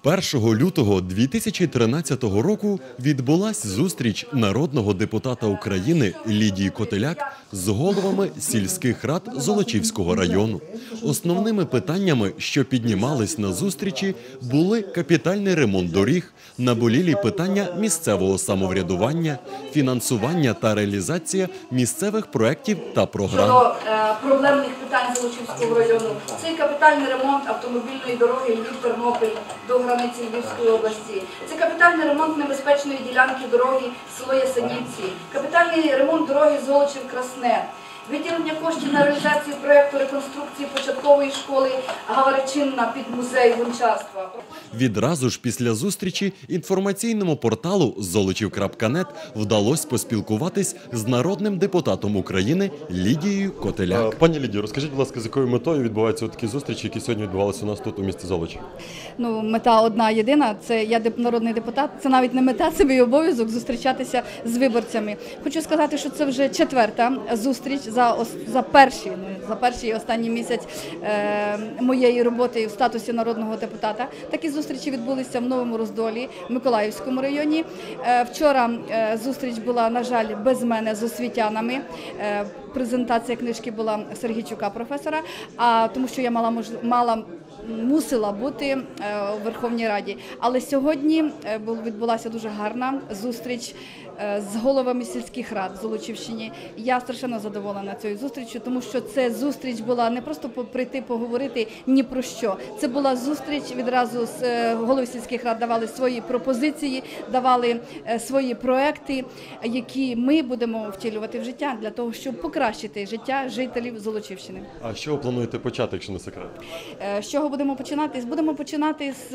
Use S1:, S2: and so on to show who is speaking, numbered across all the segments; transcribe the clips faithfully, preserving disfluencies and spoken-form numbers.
S1: першого лютого дві тисячі тринадцятого року відбулась зустріч народного депутата України Лідії Котеляк з головами сільських рад Золочівського району. Основними питаннями, що піднімались на зустрічі, були капітальний ремонт доріг, наболілі питання місцевого самоврядування, фінансування та реалізація місцевих проєктів та програм.
S2: Щодо е, проблемних питань Золочівського району, це капітальний ремонт автомобільної дороги Львів-Тернопіль до границі Львівської області, це капітальний ремонт небезпечної ділянки дороги село Ясенівці, капітальний ремонт дороги Золочів-Красне, виділення коштів на реалізацію проєкту реконструкції початкової школи Гаваричинна під музей гончарства.
S1: Відразу ж після зустрічі інформаційному порталу золочів крапка нет вдалося поспілкуватись з народним депутатом України Лідією Котеляк.
S3: Пані Лідію, розкажіть, будь ласка, з якою метою відбуваються такі зустрічі, які сьогодні відбувалися у нас тут у місті Золочів?
S4: Ну, мета одна єдина, це я народний депутат, це навіть не мета, це мій обов'язок зустрічатися з виборцями. Хочу сказати, що це вже четверта зустріч за, за, перші, за перший і останній місяць е, моєї роботи в статусі народного депутата. Такі зустрічі відбулися в Новому Роздолі, в Миколаївському районі. Е, вчора е, зустріч була, на жаль, без мене з освітянами. Е, презентація книжки була Сергійчука, професора, а тому що я мала, мож... мала мусила бути у Верховній Раді. Але сьогодні відбулася дуже гарна зустріч з головами сільських рад в Золочівщині. Я страшенно задоволена цією зустрічю, тому що це зустріч була не просто прийти поговорити ні про що. Це була зустріч, відразу з голови сільських рад давали свої пропозиції, давали свої проекти, які ми будемо втілювати в життя для того, щоб покращити життя жителів Золочівщини.
S3: А що ви плануєте почати, якщо не секрет?
S4: З чого будемо починати? Будемо починати з,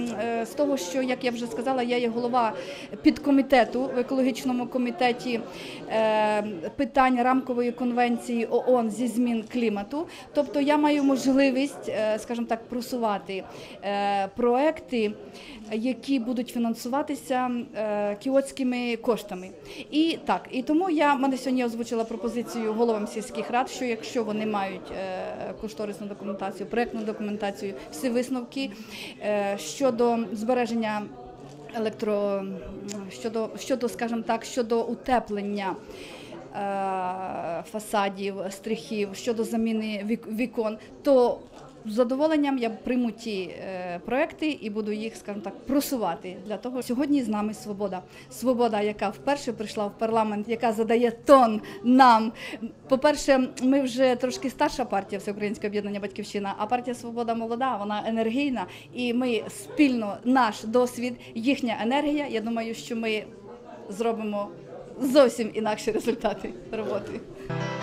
S4: з того, що, як я вже сказала, я є голова підкомітету в екологічному комітеті е, питань рамкової конвенції ООН зі змін клімату. Тобто я маю можливість, е, скажімо так, просувати е, проекти, які будуть фінансуватися е, кіотськими коштами. І так, і тому я мене сьогодні озвучила пропозицію головам сільських рад, що якщо вони мають е, кошторисну документацію, проектну документацію, всі висновки е, щодо збереження електро, щодо, щодо, скажімо так, щодо утеплення е, фасадів, стріхів, щодо заміни вік, вікон, то з задоволенням я прийму ті е, проекти і буду їх, скажімо так, просувати для того. Сьогодні з нами Свобода. Свобода, яка вперше прийшла в парламент, яка задає тон нам. По-перше, ми вже трошки старша партія Всеукраїнське об'єднання «Батьківщина», а партія Свобода молода, вона енергійна. І ми спільно, наш досвід, їхня енергія, я думаю, що ми зробимо зовсім інакші результати роботи.